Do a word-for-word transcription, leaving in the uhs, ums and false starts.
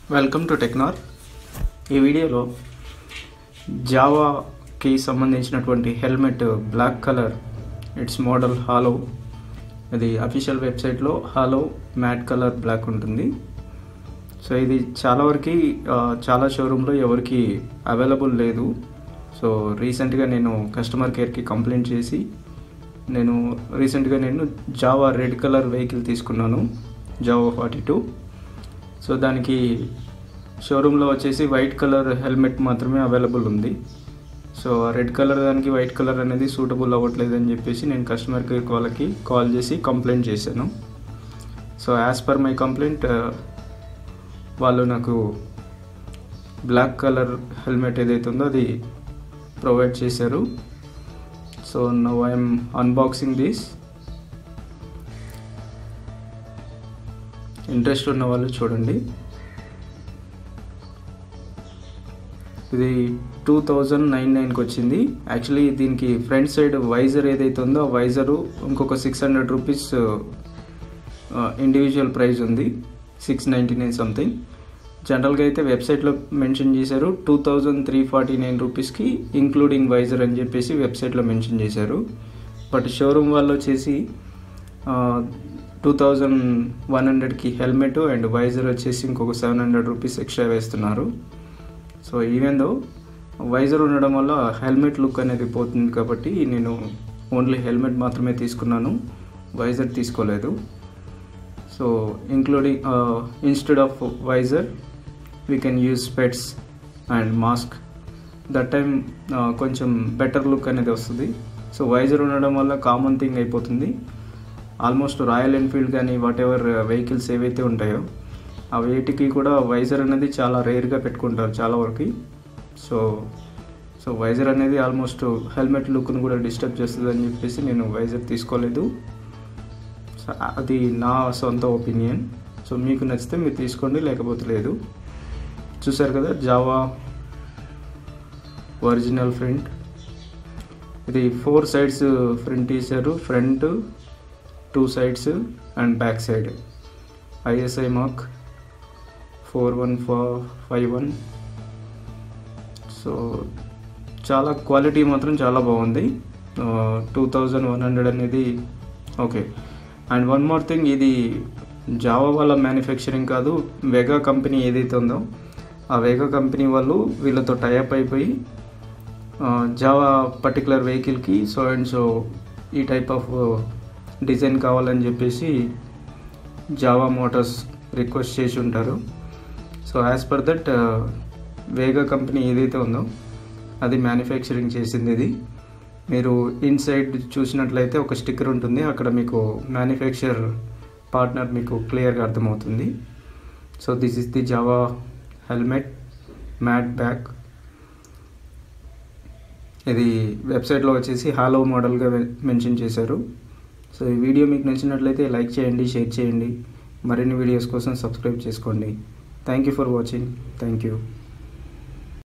Welcome to టెక్నార్. ఈ వీడియోలో Jawa కి సంబంధించినటువంటి helmet black colour, it's model halo. ఇది అఫీషియల్ వెబ్సైట్లో హాలో మ్యాట్ కలర్ బ్లాక్ ఉంటుంది. సో ఇది చాలా వరకు చాలా షోరూంలో ఎవరికి అవైలబుల్ లేదు. సో రీసెంట్గా నేను కస్టమర్ కేర్కి కంప్లైంట్ చేసి నేను రీసెంట్గా నేను జావా రెడ్ కలర్ వెహికల్ తీసుకున్నాను, జావా ఫార్టీ టూ. సో దానికి షోరూంలో వచ్చేసి వైట్ కలర్ హెల్మెట్ మాత్రమే అవైలబుల్ ఉంది. సో రెడ్ కలర్ దానికి వైట్ కలర్ అనేది సూటబుల్ అవ్వట్లేదు అని చెప్పేసి నేను కస్టమర్ కేర్ వాళ్ళకి కాల్ చేసి కంప్లైంట్ చేశాను. So as per my complaint వాళ్ళు నాకు బ్లాక్ కలర్ హెల్మెట్ ఏదైతే ఉందో అది ప్రొవైడ్ చేశారు. So now I'm unboxing this. Interest ఉన్న వాళ్ళు చూడండి. ఇది టూ థౌజండ్ నైన్ నైన్కి వచ్చింది. యాక్చువల్లీ దీనికి ఫ్రంట్ సైడ్ వైజర్ ఏదైతే ఉందో ఆ వైజరు ఇంకొక six hundred rupees individual price ఉంది, సిక్స్ నైంటీ నైన్ సంథింగ్. జనరల్గా అయితే వెబ్సైట్లో మెన్షన్ చేశారు two thousand three forty nine రూపీస్కి ఇంక్లూడింగ్ వైజర్ అని చెప్పేసి వెబ్సైట్లో మెన్షన్ చేశారు. బట్ షోరూమ్ వాళ్ళు వచ్చేసి టూ థౌజండ్ వన్ హండ్రెడ్కి హెల్మెట్ అండ్ వైజర్ వచ్చేసి ఇంకొక సెవెన్ హండ్రెడ్ రూపీస్ ఎక్స్ట్రా వేస్తున్నారు. సో ఈవెన్ దో వైజర్ ఉండడం వల్ల హెల్మెట్ లుక్ అనేది పోతుంది కాబట్టి నేను ఓన్లీ హెల్మెట్ మాత్రమే తీసుకున్నాను, వైజర్ తీసుకోలేదు. So including instead of visor we can use specs and mask. That time కొంచెం బెటర్ లుక్ అనేది వస్తుంది. సో వైజర్ ఉండడం వల్ల కామన్ థింగ్ అయిపోతుంది. ఆల్మోస్ట్ రాయల్ ఎన్ఫీల్డ్ కానీ వాట్ ఎవర్ వెహికల్స్ ఏవైతే ఉంటాయో ఆ వేటికి కూడా వైజర్ అనేది చాలా రేర్గా పెట్టుకుంటారు చాలా వరకు. సో సో వైజర్ అనేది ఆల్మోస్ట్ హెల్మెట్ లుక్ను కూడా డిస్టర్బ్ చేస్తుంది అని చెప్పేసి నేను వైజర్ తీసుకోలేదు. అది నా సొంత ఒపీనియన్. సో మీకు నచ్చితే మీరు తీసుకోండి, లేకపోతే లేదు. చూసారు కదా జావా ఒరిజినల్ ఫ్రంట్. ఇది ఫోర్ సైడ్స్ ఫ్రంట్ ఇచ్చారు, front, two sides and back side. ISI mark four one five one. So చాలా క్వాలిటీ మాత్రం చాలా బాగుంది. టూ థౌజండ్ వన్ హండ్రెడ్ అనేది okay. And one more thing, ఇది జావా వాళ్ళ మ్యానుఫ్యాక్చరింగ్ కాదు, వెగా కంపెనీ ఏదైతే ఉందో ఆ వెగా కంపెనీ వాళ్ళు వీళ్ళతో టైఅప్ అయిపోయి జావా పర్టికులర్ వెహికల్కి సో అండ్ సో ఈ టైప్ ఆఫ్ డిజైన్ కావాలని చెప్పేసి జావా మోటార్స్ రిక్వెస్ట్ చేసి ఉంటారు. So as per that Vega company ఏదైతే ఉందో అది మ్యానుఫ్యాక్చరింగ్ చేసింది. ఇది మీరు ఇన్సైడ్ చూసినట్లయితే ఒక స్టిక్కర్ ఉంటుంది, అక్కడ మీకు మ్యానుఫ్యాక్చర్ పార్ట్నర్ మీకు క్లియర్గా అర్థమవుతుంది. So this is the Jawa helmet matte black. ఇది వెబ్సైట్లో వచ్చేసి హాలో మోడల్గా మెన్షన్ చేశారు. సో ఈ వీడియో మీకు నచ్చినట్లయితే లైక్ చేయండి, షేర్ చేయండి. మరిన్ని వీడియోస్ కోసం సబ్స్క్రైబ్ చేసుకోండి. Thank you for watching. Thank you.